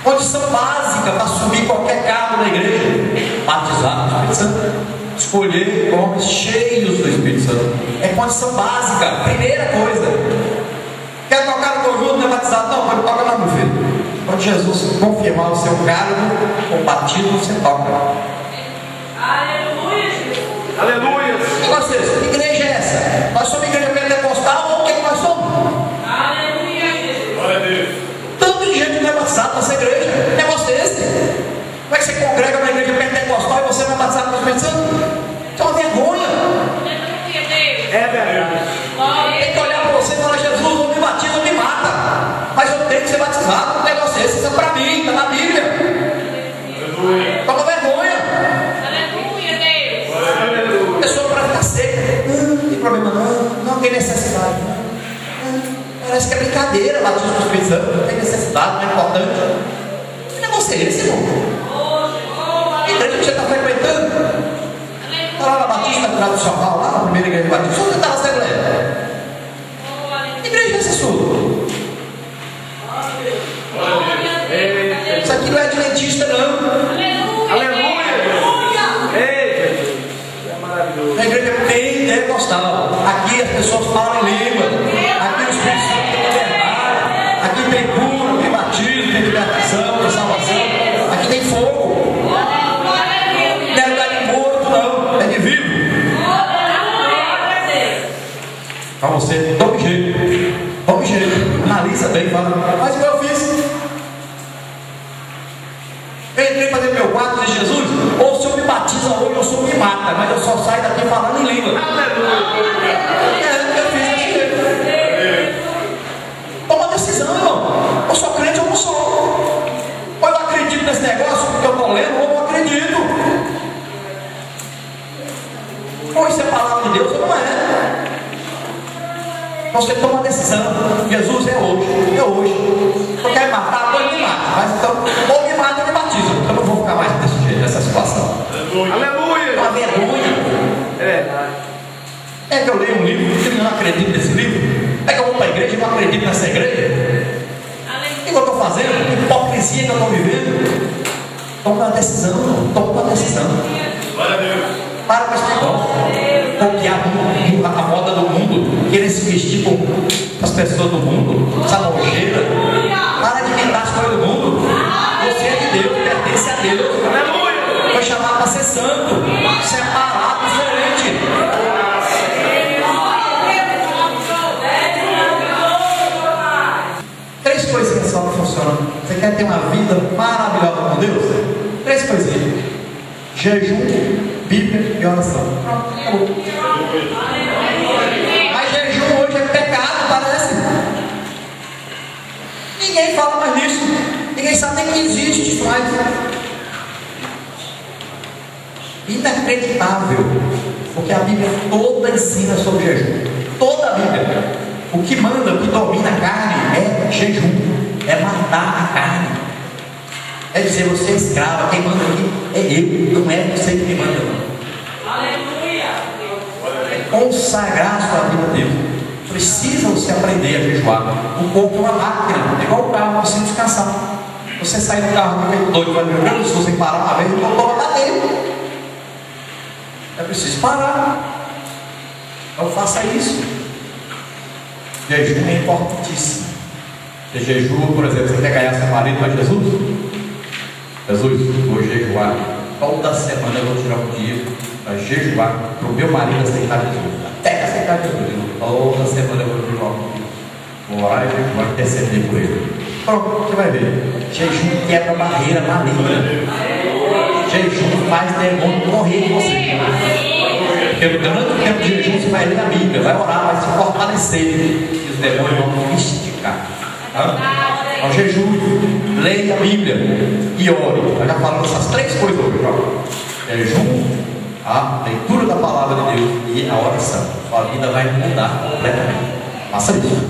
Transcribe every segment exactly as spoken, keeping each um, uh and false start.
Condição básica para subir qualquer cargo na igreja: batizar no Espírito Santo, escolher homens cheios do Espírito Santo. É condição básica, primeira coisa. Quer tocar no conjunto, não é batizado? Não, pode tocar lá, meu filho. Quando Jesus confirmar o seu cargo com batismo, você toca. Aleluia, Jesus. Aleluia. E vocês, que igreja é essa? Nós somos igreja pentecostal ou o que nós somos? Aleluia, Jesus. Glória a Deus. Tanto de gente não é batizado nessa igreja. É você esse. Como é que você congrega na igreja pentecostal e você não é batizado no Espírito Santo? Isso é uma vergonha. É verdade. Tem que olhar para você e falar: Jesus, ou me batiza ou me mata, mas eu tenho que ser batizado. O negócio é esse, isso é para mim, está na Bíblia. Aleluia. Toma vergonha. Aleluia, Deus. A pessoa para ficar seca, não tem problema não, não tem necessidade. Não. Parece que é brincadeira, batismo no Espírito Santo, não tem necessidade, não é importante. Que negócio é esse, irmão? Que igreja que você está frequentando? Está lá na Batista Tradicional, lá na primeira igreja batista, onde está na Assembleia? Que igreja é essa sua? Isso aqui não é adventista, não. Aleluia. Ei, Jesus. É maravilhoso. A igreja é pentecostal. Aqui as pessoas falam em língua. Aqui o Espírito Santo tem liberdade. Aqui tem cura, tem batismo, tem libertação, tem salvação. Aqui tem fogo. Não é lugar de morto, não. É de vivo. Para você, tome jeito. Tome jeito. Analisa bem, fala: mas o que eu fiz? Eu entrei para dentro do meu quarto de Jesus: ou o Senhor me batiza hoje, ou o Senhor me mata, mas eu só saio daqui falando em língua. É, eu fiz desse jeito. Toma uma decisão, irmão. Eu sou crente ou não sou? Ou eu acredito nesse negócio porque eu estou lendo, ou eu não acredito. Ou isso é palavra de Deus ou não é. Você toma uma decisão: Jesus, é hoje, é hoje. Eu quero matar, pode me matar, mas então, ou me mata ou me batiza. Eu não vou ficar mais desse jeito, nessa situação. Aleluia. É uma vergonha. É verdade. É que eu leio um livro e não acredito nesse livro. É que eu vou para a igreja e não acredito nessa igreja. O que eu estou fazendo? Que hipocrisia que eu estou vivendo. Toma uma decisão, toma uma decisão. Glória a Deus. Para com esse negócio. Copiar a moda do mundo, querer se vestir com as pessoas do mundo, essa nojeira. Para de imitar as coisas do mundo. Você é de Deus, pertence a Deus. Aleluia. Foi chamado para ser santo, separado, diferente. Três coisinhas só não funcionam. Você quer ter uma vida maravilhosa com Deus? Três coisinhas: jejum, Bíblia e oração. Pronto, acabou. Mas jejum hoje é pecado, parece. Ninguém fala mais nisso. Ninguém sabe nem que existe isso mais. Inacreditável. Porque a Bíblia toda ensina sobre jejum. Toda a Bíblia. O que manda, o que domina a carne é jejum. É matar a carne. É dizer: você é escravo, quem manda aqui é eu, não é você que me manda. Aleluia. É consagrar a sua vida a Deus. Precisa você aprender a jejuar. O corpo é uma máquina, é igual o carro, precisa descansar. Você sai do carro com aquele doido, vai meu Deus, se você parar uma vez, o motor vai bater. É preciso parar. Não faça isso. Jejum é importantíssimo. Você jejua, por exemplo, você quer ganhar seu marido para Jesus? Jesus, vou jejuar. Toda semana eu vou tirar um dia para jejuar para o meu marido aceitar Jesus. Até aceitar Jesus. Toda semana eu vou jejuar um dia. Vou orar e jejuar, interceder por ele. Pronto, você vai ver. Jejum quebra barreira maligna. Jejum faz demônio correr de você. Porque durante o tempo de jejum você vai ler a Bíblia, vai orar, vai se fortalecer. E os demônios vão esticar. Tá? Então, jejum, leia a Bíblia e ore. Nós já falamos essas três coisas hoje. Ó. Jejum, a leitura da palavra de Deus e a oração. Sua vida vai mudar completamente. Faça isso.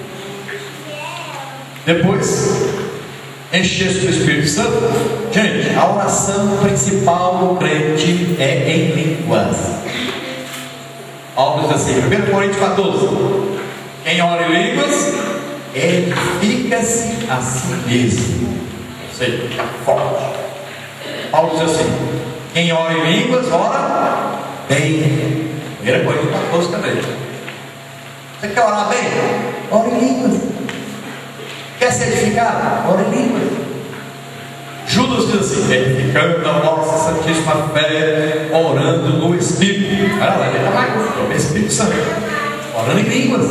Depois, encher-se do Espírito Santo. Gente, a oração principal do crente é em línguas. Paulo diz assim, primeiro Coríntios quatorze: quem ora em línguas edifica-se a si mesmo. Você fica forte. Paulo diz assim: quem ora em línguas, ora bem. Primeira coisa para todos também. Você quer orar bem? Ora em línguas. Quer ser edificado? Ora em línguas. Judas diz assim: edificando a nossa santíssima fé, orando no Espírito. Olha lá, ele está mais o Espírito Santo, orando em línguas.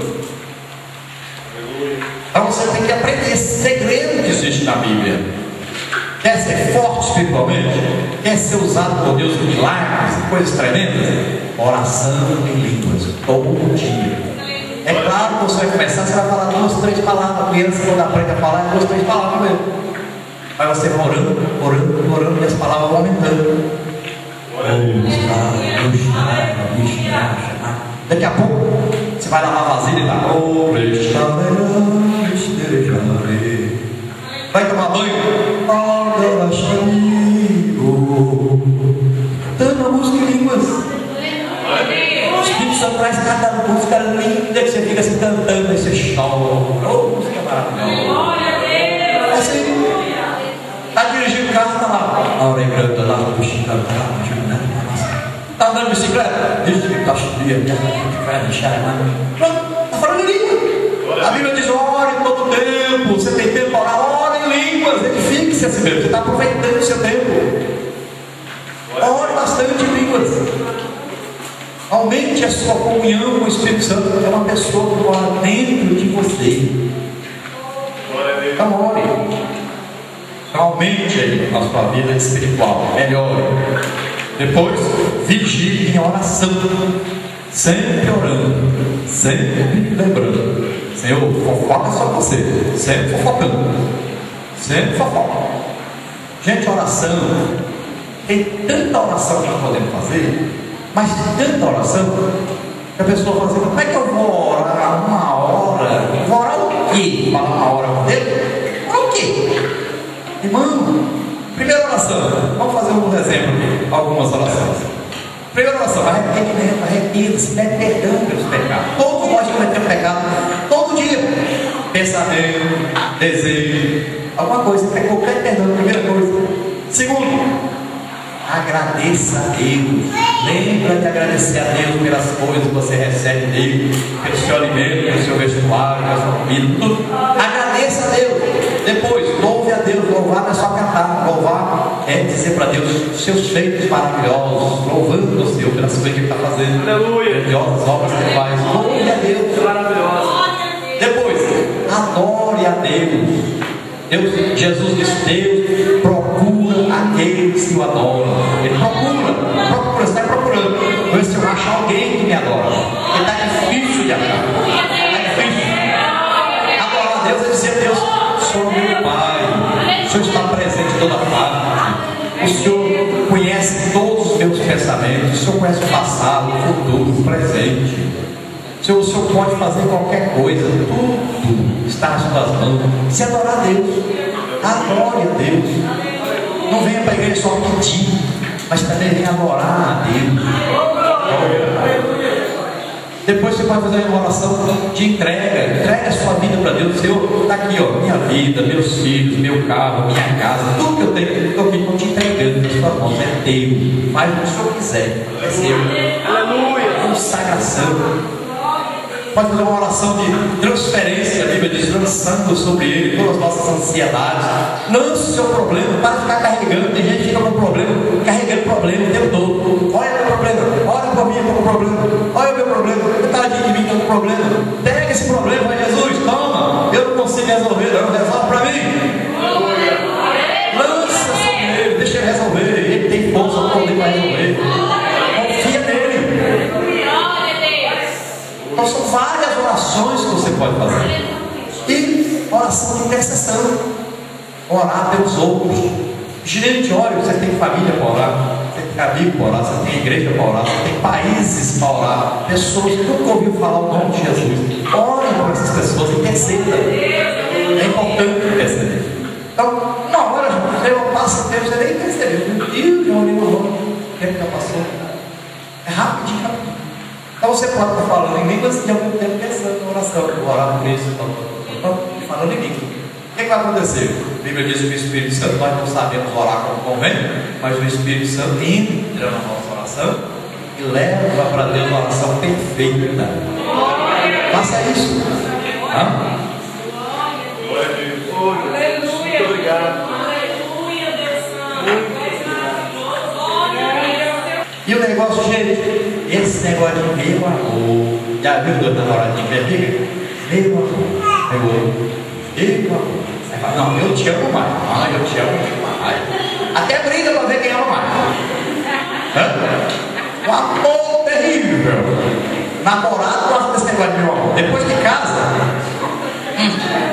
Então você tem que aprender esse segredo que existe na Bíblia. Quer ser forte espiritualmente? Quer ser usado por Deus em milagres, coisas tremendas? Oração em línguas, todo dia. É claro que você vai começar, você vai falar duas, três palavras. A criança, quando aprende a falar, é duas, três palavras mesmo. Aí você vai orando, orando, orando, e as palavras vão aumentando. Daqui a pouco, você vai lavar a vasilha e dá. Vai tomar banho. Cantando a música em línguas. O Espírito Santo traz cada música linda que você fica assim cantando, aí você chora. Oh, música maravilhosa. É assim. Está dirigindo o carro, está lá. Está andando de bicicleta? Está falando em língua. A Bíblia diz: ore todo tempo. Você tem tempo para orar? Ore em línguas. Edifique-se assim mesmo. Você está aproveitando o seu tempo. Ore bastante em línguas. Aumente a sua comunhão com o Espírito Santo. É uma pessoa que mora dentro de você. Então ore. Aumente aí a sua vida espiritual. Melhore. Depois, vigie em oração. Sempre orando. Sempre lembrando. Senhor, fofoca só você. Sempre fofocando. Sempre fofoca. Gente, oração. Tem tanta oração que nós podemos fazer. Mas tem tanta oração que a pessoa fala assim: como é que eu vou orar uma hora? Vou orar o quê? Falar uma hora com Deus? Orar o quê? Irmão, primeira oração. Vamos fazer um exemplo aqui. Algumas orações. Primeira oração: arrependimento, arrependa-se, pede perdão pelos pecados. Todos nós cometemos pecado todo dia. Pensamento, desejo, alguma coisa. Pecou, pede perdão, primeira coisa. Segundo, agradeça a Deus. Lembra de agradecer a Deus pelas coisas que você recebe dele, pelo seu alimento, pelo seu vestuário, pela sua comida, tudo. Agradeça a Deus. Depois, louve a Deus. Louvar não é só cantar. Louvar é dizer para Deus seus feitos maravilhosos, louvando o Senhor pelas coisas que Ele está fazendo. Aleluia. Grandiosas obras que Ele faz. Louve a Deus. Maravilhoso. Depois, adore a Deus. Deus, Jesus disse: Deus procura aqueles que o adoram. Ele procura, procura, está procurando. Ver se eu achar alguém que me adora. Porque está difícil de achar. Está difícil. Adorar a Deus é dizer: Deus, sou meu Pai. O Senhor está presente em toda parte. O Senhor conhece todos os meus pensamentos. O Senhor conhece o passado, o futuro, o presente. O Senhor, o Senhor pode fazer qualquer coisa. Tudo está nas suas mãos. Se adorar a Deus, adore a Deus. Não venha para a igreja só pedir, mas também venha adorar a Deus. Depois você pode fazer uma oração de entrega. Entrega a sua vida para Deus. Senhor, está aqui, ó, minha vida, meus filhos, meu carro, minha casa, tudo que eu tenho, estou aqui, estou te entregando nas suas mãos. É teu. Faz o que o Senhor quiser. É seu. Aleluia. Consagração. Pode fazer uma oração de transferência. A Bíblia diz: lançando sobre Ele todas as nossas ansiedades. Lance o seu problema, para de ficar carregando. Tem gente que fica com problema, carregando problema o tempo todo. Olha o meu problema, olha para mim, estou com problema. Olha o meu problema, tadinho de mim, estou com problema. Pega esse problema, vai, Jesus, toma. Eu não consigo resolver, não, resolve para mim. Lança sobre Ele, deixa Ele resolver. Ele tem força para poder resolver. Confia nele. Então são várias orações que você pode fazer. E oração de intercessão. Orar pelos outros. Gente, olha, você tem família para orar, você tem amigo para orar, você tem igreja para orar, você tem países para orar, pessoas que nunca ouviram falar o nome de Jesus. Ore por essas pessoas, interceda. É importante interceder. Então, na hora, você passa o tempo, você nem percebeu. Meu Deus, eu olhei no nome, o tempo já passou. É rapidinho, rapidinho. Então você pode estar falando em línguas e ao mesmo tempo pensando na oração, orar por isso, então, falando em línguas. O que que vai acontecer? A Bíblia diz que o Espírito Santo, nós não sabemos orar como convém, mas o Espírito Santo entra na nossa oração e leva para Deus uma oração perfeita. Faça isso. Hã? Glória a Deus. Aleluia. Muito obrigado. Aleluia, Deus Santo. E o negócio, gente, esse negócio de meu amor, já viu dois namoradinhos que fica? Meu amor, meu amor, meu amor. Aí fala, não, eu te amo mais. Ah, eu te amo mais. Até briga para ver quem ama mais. Hã? Um amor terrível. Namorado gosta desse negócio de meu amor. Depois de casa, hum,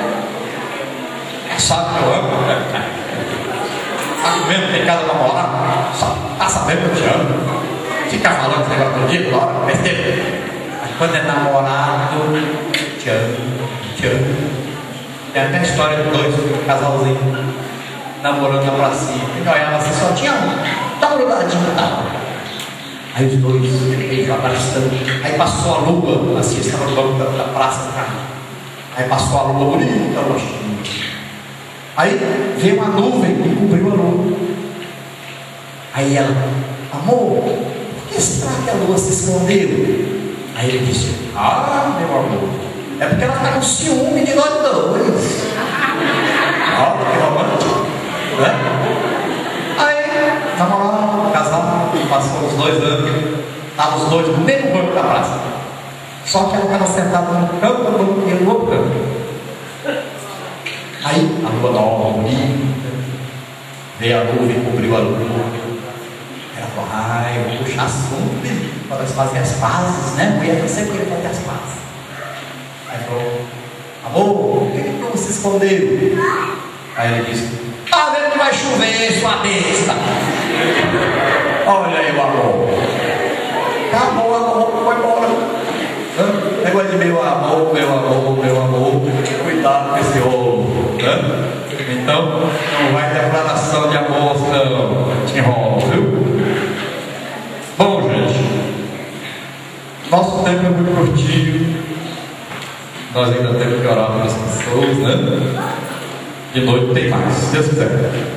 é só que eu amo. Tá comendo, tem casa namorado, só tá sabendo que eu te amo. Fica falando esse negócio do dia, Laura, besteira. Mas quando é namorado, te amo, te amo. Tem até a história de dois, um casalzinho, namorando na pracinha. Ele olhava assim, só tinha um, tá grudadinho e tal. Aí os dois, ele abraçando. Aí passou a lua, assim, estava no banco da, da praça. Aí passou a lua bonita, roxinha. Aí veio uma nuvem e cobriu a lua. Aí ela, amor, por que será que a lua se escondeu? Aí ele disse, ah, meu amor, é porque ela está com ciúme de nós dois. Ó, que romântico, né? Aí, namorado, casado, passou uns dois anos, estavam os dois no mesmo banco da praça. Só que ela estava sentada no canto do banco e ele no outro canto. Aí, a lua nova, bonita, veio a nuvem, cobriu a lua. Ela falou, ai, eu vou puxar assunto para nós fazer as pazes, né? Mulher não sempre queria fazer as pazes. Aí falou, amor, por que que tu se escondeu? Aí ele disse, tá vendo que vai chover, sua besta. Olha aí o amor. Acabou, o amor foi embora. Negócio de meu amor, meu amor, meu amor. Cuidado com esse ovo. Então, não vai ter declaração de amor, não. Te enrola, viu? Bom, gente, nosso tempo é muito curtinho. Nós ainda temos que orar para as pessoas, né? De noite tem mais, se Deus quiser.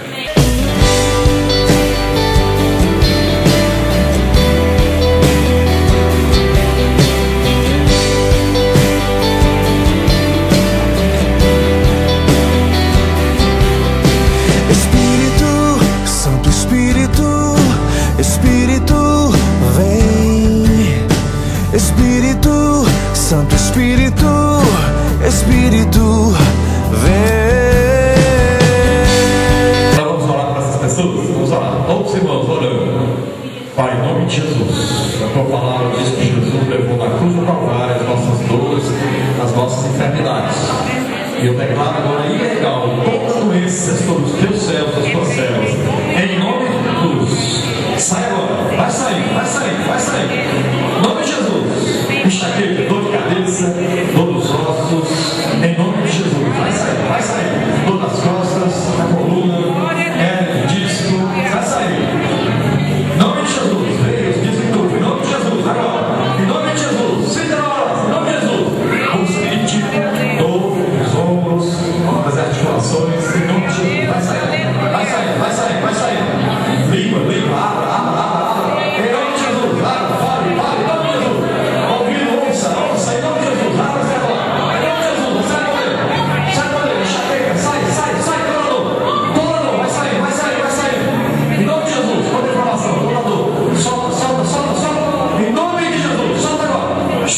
Santo Espírito, Espírito, vem. Então vamos orar para essas pessoas? Vamos orar. Todos os irmãos orando. Pai, em nome de Jesus, a tua palavra diz que Jesus levou na cruz do Calvário as nossas dores, as nossas enfermidades. E eu declaro agora ilegal toda doença sobre os teus céus, as tuas células. Em nome de Jesus. Sai agora. Vai sair, vai sair, vai sair. Em nome de Jesus. Enxaqueca, dor de cabeça, dor dos ossos, em nome de Jesus, vai sair, vai sair, dor das costas, da coluna, é, disco, vai sair, em nome de Jesus, veio, diz em tudo, em nome de Jesus, agora, em nome de Jesus, sinta na hora, em nome de Jesus, busque dor nos ombros, nas articulações, em nome de Jesus, vai sair, vai sair, vai sair, vai sair, língua, língua, abra, abra, abra, abra, em nome de Jesus, abra, fale, fale, em nome de Jesus. Ouça, ouça, em nome de Jesus, abra essa porta. Em nome de Jesus, sai com ele, sai com ele, enxaqueca, sai, sai, sai, torador, torador, vai sair, vai sair, vai sair. Em nome de Jesus, toda informação, torador, solta, solta, solta, solta. Em nome de Jesus, solta agora.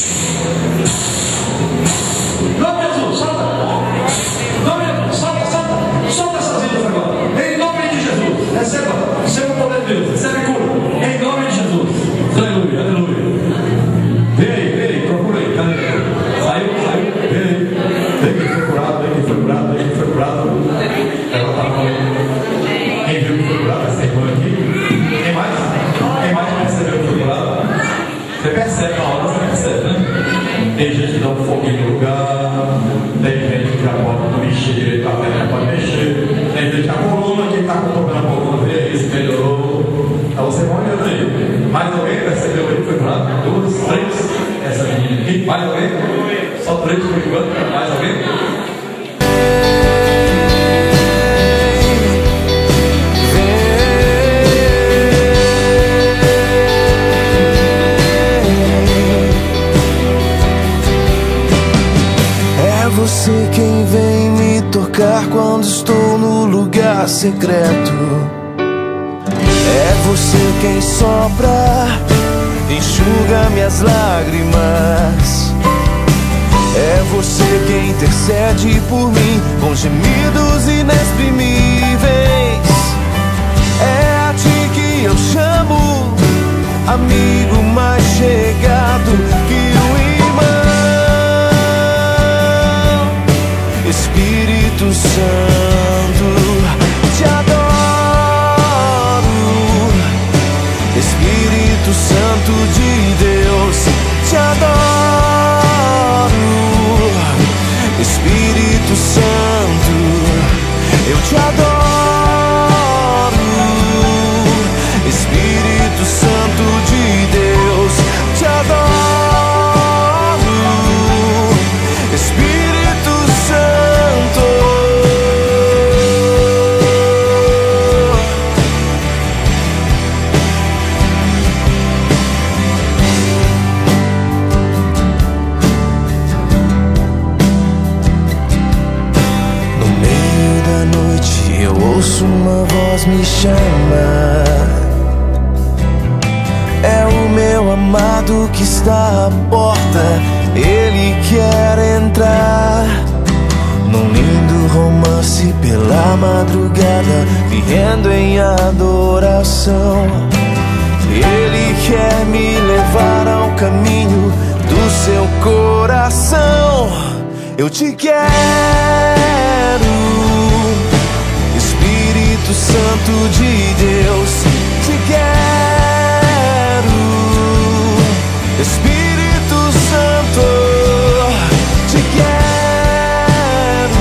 Em nome de Jesus, solta. Em nome de Jesus, solta, solta, solta essas vidas agora. Em nome de Jesus, receba, receba o poder de Deus, recebe cura. Em nome de Jesus, aleluia, aleluia. Vem aí, vem aí, procura aí, cadê? Saiu, saiu, vem aí. Vem quem foi curado, vem quem foi curado, vem quem foi curado. Ela tá com ele. Quem viu que foi curado, essa irmã aqui. Quem mais? Quem mais percebeu que foi curado? Você percebe, na hora você percebe, né? Tem gente que dá um foguinho no lugar, tem gente que já pode mexer direito, a perna pode mexer, tem gente que a coluna, quem está com problema na coluna, vê aí, se melhorou. Então você vai olhando aí. Mais alguém percebeu aí que foi curado? Duas, três, essa menina aqui. Mais alguém? Só três por enquanto. Mais alguém? coração no lugar secreto. É você quem sopra, enxuga minhas lágrimas. É você quem intercede por mim com gemidos inexprimíveis. É a ti que eu chamo, amigo mais chegado que o irmão. Espírito Santo, te adoro. Espírito Santo de Deus, te adoro. Espírito Santo, eu te adoro. Espírito Santo de Deus, te adoro. Espírito Santo. No meio da noite eu ouço uma voz me chamar. É o meu amado que está à porta, ele quer entrar num lindo romance pela madrugada, vivendo em adoração. Ele quer me levar ao caminho do seu coração. Eu te quero, Espírito Santo de Deus, te quero. Espírito Santo, te quero.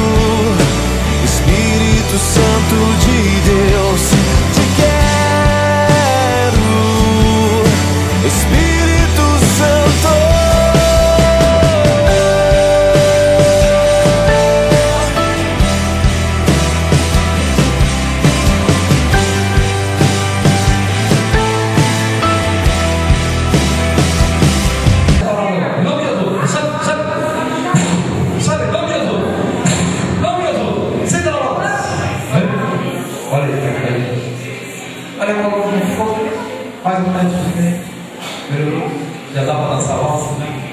Espírito Santo de Deus, te quero. Espírito Santo. Faz um teste também. Já dá para dançar valsa?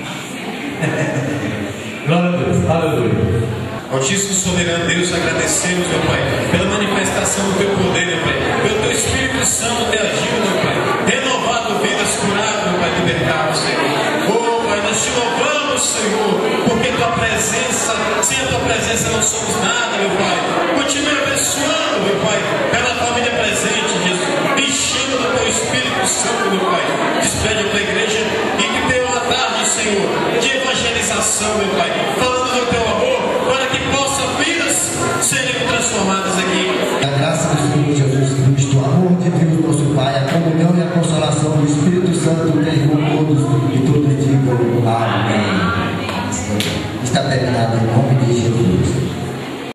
Glória a Deus, aleluia. Altíssimo soberano Deus, agradecemos, meu Pai, pela manifestação do Teu poder, meu Pai, pelo Teu Espírito Santo ter agido, meu Pai, renovado vidas, curado, meu Pai, libertado, Senhor. Oh, Pai, nós te louvamos, Senhor, porque Tua presença, sem a Tua presença não somos nada, meu Pai. Continue abençoando, meu Pai, cada família presente, Jesus, enchendo do Teu Espírito Santo, meu Pai. Despede a Tua igreja e que dê uma tarde, Senhor, de evangelização, meu Pai.